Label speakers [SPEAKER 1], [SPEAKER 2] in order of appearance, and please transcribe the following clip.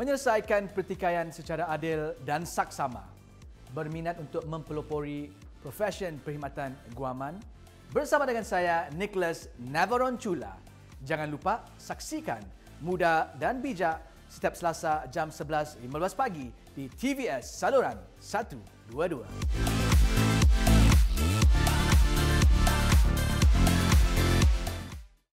[SPEAKER 1] menyelesaikan pertikaian secara adil dan saksama. Berminat untuk mempelopori profesion perkhidmatan guaman? Bersama dengan saya, Nicholas Navarone-Chula. Jangan lupa saksikan Muda dan Bijak setiap Selasa jam 11.15 pagi di TVS saluran 122.